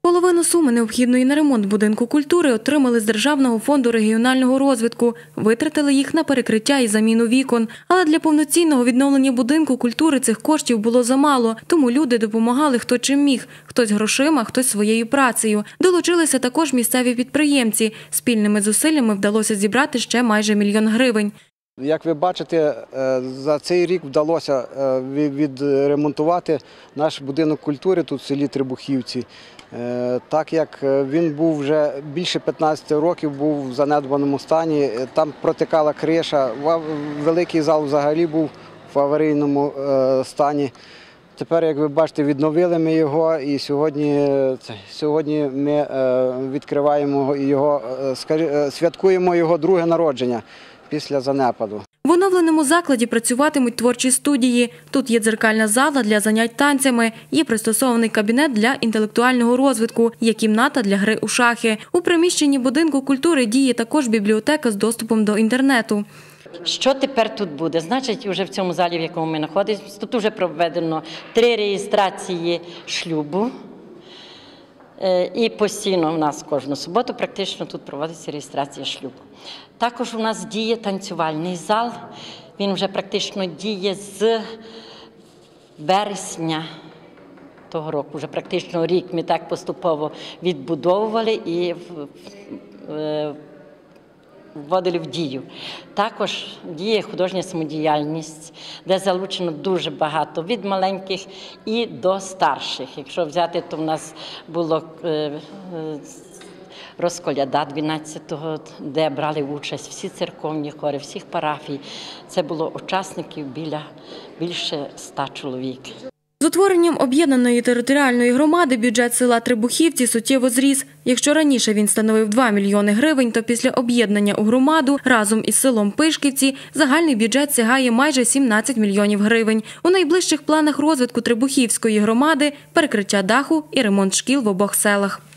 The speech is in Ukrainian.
Половину суми, необхідної на ремонт будинку культури, отримали з Державного фонду регіонального розвитку. Витратили їх на перекриття і заміну вікон. Але для повноцінного відновлення будинку культури цих коштів було замало. Тому люди допомагали хто чим міг. Хтось грошима, хтось своєю працею. Долучилися також місцеві підприємці. Спільними зусиллями вдалося зібрати ще майже 1 мільйон гривень. Як ви бачите, за цей рік вдалося відремонтувати наш будинок культури тут в селі Требухівці. Так як він був вже більше 15 років, був в занедбаному стані, там протикала криша, великий зал взагалі був в аварійному стані. Тепер, як ви бачите, відновили ми його і сьогодні ми відкриваємо його, святкуємо його друге народження після занепаду. В оновленому закладі працюватимуть творчі студії. Тут є дзеркальна зала для занять танцями, є пристосований кабінет для інтелектуального розвитку, є кімната для гри у шахи. У приміщенні будинку культури діє також бібліотека з доступом до інтернету. Що тепер тут буде? Значить, вже в цьому залі, в якому ми знаходимося, тут вже проведено 3 реєстрації шлюбу. І постійно у нас кожну суботу практично тут проводиться реєстрація шлюбу. Також у нас діє танцювальний зал. Він вже практично діє з вересня того року. Вже практично рік ми так поступово відбудовували і вводили в дію. Також діє художня самодіяльність, де залучено дуже багато, від маленьких і до старших. Якщо взяти, то в нас було розколяда 12-го, де брали участь всі церковні хори, всіх парафій. Це було учасників більше 100 чоловік. З утворенням об'єднаної територіальної громади бюджет села Требухівці суттєво зріс. Якщо раніше він становив 2 мільйони гривень, то після об'єднання у громаду разом із селом Пишківці загальний бюджет сягає майже 17 мільйонів гривень. У найближчих планах розвитку Требухівської громади – перекриття даху і ремонт шкіл в обох селах.